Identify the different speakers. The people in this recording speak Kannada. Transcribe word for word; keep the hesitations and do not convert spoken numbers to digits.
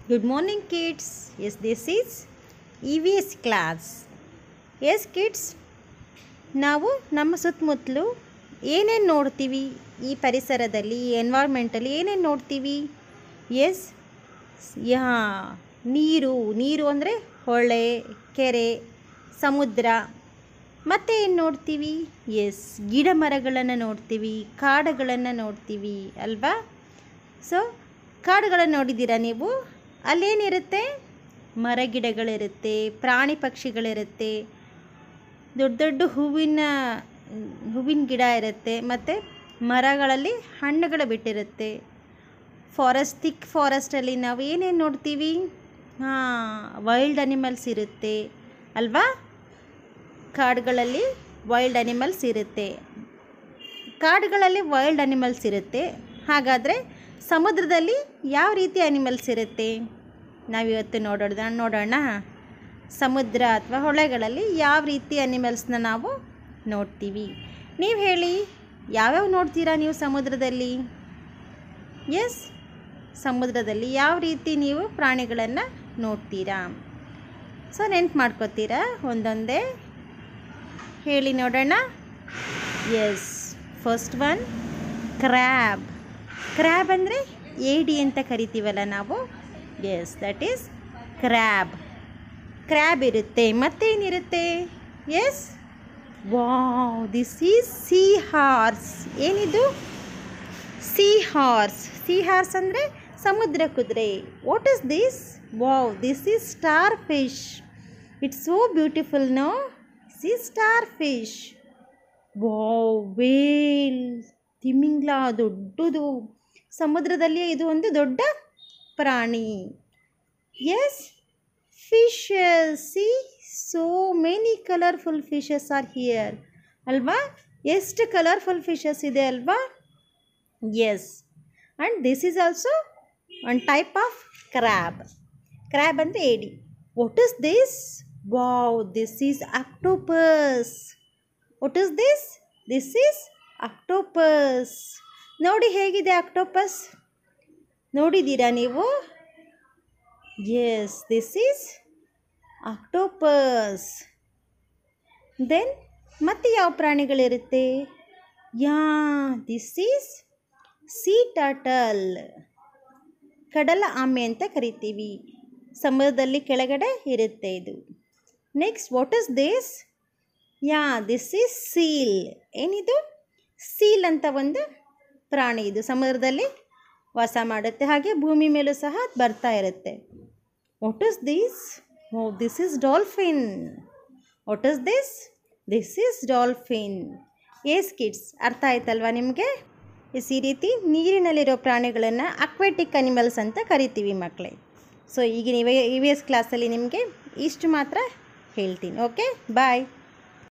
Speaker 1: Good morning, kids. Yes, this is E V S class. Yes, kids. ನಾವು ನಮ್ಮ ಸುತ್ತಮುತ್ತಲು ಏನೇನು ನೋಡ್ತೀವಿ, ಈ ಪರಿಸರದಲ್ಲಿ, ಈ ಎನ್ವೈರ್ಮೆಂಟಲ್ಲಿ ಏನೇನು ನೋಡ್ತೀವಿ? ಎಸ್, ಯಾ ನೀರು ನೀರು ಅಂದರೆ ಹೊಳೆ, ಕೆರೆ, ಸಮುದ್ರ. ಮತ್ತೆ ಏನು ನೋಡ್ತೀವಿ? ಎಸ್, ಗಿಡ ಮರಗಳನ್ನು ನೋಡ್ತೀವಿ, ಕಾಡುಗಳನ್ನು ನೋಡ್ತೀವಿ ಅಲ್ವಾ? ಸೊ ಕಾಡುಗಳನ್ನು ನೋಡಿದ್ದೀರಾ ನೀವು? ಅಲ್ಲೇನಿರುತ್ತೆ? ಮರ ಗಿಡಗಳಿರುತ್ತೆ, ಪ್ರಾಣಿ ಪಕ್ಷಿಗಳಿರುತ್ತೆ, ದೊಡ್ಡ ದೊಡ್ಡ ಹೂವಿನ ಹೂವಿನ ಗಿಡ ಇರುತ್ತೆ, ಮತ್ತು ಮರಗಳಲ್ಲಿ ಹಣ್ಣುಗಳು ಬಿಟ್ಟಿರುತ್ತೆ. ಫಾರೆಸ್ಟ್ ಥಿಕ್ ಫಾರೆಸ್ಟಲ್ಲಿ ನಾವು ಏನೇನು ನೋಡ್ತೀವಿ? ಹಾಂ, ವೈಲ್ಡ್ ಅನಿಮಲ್ಸ್ ಇರುತ್ತೆ ಅಲ್ವಾ? ಕಾಡುಗಳಲ್ಲಿ ವೈಲ್ಡ್ ಅನಿಮಲ್ಸ್ ಇರುತ್ತೆ. ಕಾಡುಗಳಲ್ಲಿ ವೈಲ್ಡ್ ಅನಿಮಲ್ಸ್ ಇರುತ್ತೆ. ಹಾಗಾದರೆ ಸಮುದ್ರದಲ್ಲಿ ಯಾವ ರೀತಿ ಅನಿಮಲ್ಸ್ ಇರುತ್ತೆ? ನಾವಿವತ್ತು ನೋಡೋಣ ನೋಡೋಣ ಸಮುದ್ರ ಅಥವಾ ಹೊಳೆಗಳಲ್ಲಿ ಯಾವ ರೀತಿ ಅನಿಮಲ್ಸ್ನ ನಾವು ನೋಡ್ತೀವಿ. ನೀವು ಹೇಳಿ, ಯಾವ್ಯಾವ ನೋಡ್ತೀರಾ ನೀವು ಸಮುದ್ರದಲ್ಲಿ? ಎಸ್, ಸಮುದ್ರದಲ್ಲಿ ಯಾವ ರೀತಿ ನೀವು ಪ್ರಾಣಿಗಳನ್ನು ನೋಡ್ತೀರಾ? ಸೊ ನೆನ್ಪು ಮಾಡ್ಕೋತೀರಾ ಒಂದೊಂದೇ? ಹೇಳಿ ನೋಡೋಣ. Yes, first one crab. Crab ಅಂದರೆ ಏಡಿ ಅಂತ ಕರಿತೀವಲ್ಲ ನಾವು. Yes, that is crab. Crab ಇರುತ್ತೆ. ಮತ್ತೇನಿರುತ್ತೆ? Yes, wow, this is seahorse. ಏನಿದು? Seahorse. ಸೀ ಹಾರ್ಸ್ ಅಂದರೆ ಸಮುದ್ರ ಕುದುರೆ. What is this? Wow, this is starfish. It's so beautiful, no? This is starfish. Wow, whale, ತಿಮಿಂಗ್ಲ, ದೊಡ್ಡದು. ಸಮುದ್ರದಲ್ಲಿ ಇದು ಒಂದು ದೊಡ್ಡ ಪ್ರಾಣಿ. Yes, fishes. See, so many colourful fishes are here ಅಲ್ವಾ? ಎಷ್ಟು ಕಲರ್ಫುಲ್ ಫಿಶಸ್ ಇದೆ ಅಲ್ವಾ? Yes, and this is also one type of crab. Crab ಅಂದರೆ ಏಡಿ. What is this? Wow, this is octopus. What is this? This is octopus. ನೋಡಿ ಹೇಗಿದೆ ಆಕ್ಟೋಪಸ್? ನೋಡಿದ್ದೀರಾ ನೀವು? Yes, this is octopus. Then ಮತ್ತೆ ಯಾವ ಪ್ರಾಣಿಗಳಿರುತ್ತೆ? Yeah, this is sea turtle. ಕಡಲ ಆಮೆ ಅಂತ ಕರಿತೀವಿ. ಸಮುದ್ರದಲ್ಲಿ ಕೆಳಗಡೆ ಇರುತ್ತೆ ಇದು. Next, what is this? Yeah, this is seal. ಏನಿದು? ಸೀಲ್ ಅಂತ ಒಂದು ಪ್ರಾಣಿ. ಇದು ಸಮುದ್ರದಲ್ಲಿ ವಾಸ ಮಾಡುತ್ತೆ, ಹಾಗೆ ಭೂಮಿ ಮೇಲೂ ಸಹ ಬರ್ತಾ ಇರುತ್ತೆ. What is this? Oh, this is dolphin. What is this? This is dolphin. Yes kids, ಅರ್ಥ ಆಯ್ತಲ್ವಾ ನಿಮಗೆ? ಎಸ್, ಈ ರೀತಿ ನೀರಿನಲ್ಲಿರೋ ಪ್ರಾಣಿಗಳನ್ನು ಅಕ್ವೆಟಿಕ್ ಅನಿಮಲ್ಸ್ ಅಂತ ಕರಿತೀವಿ ಮಕ್ಕಳೇ. ಸೊ ಈಗ ನೀವೇ ಇ ವಿ ಎಸ್ ಕ್ಲಾಸಲ್ಲಿ ನಿಮಗೆ ಇಷ್ಟು ಮಾತ್ರ ಹೇಳ್ತೀನಿ. ಓಕೆ, ಬಾಯ್.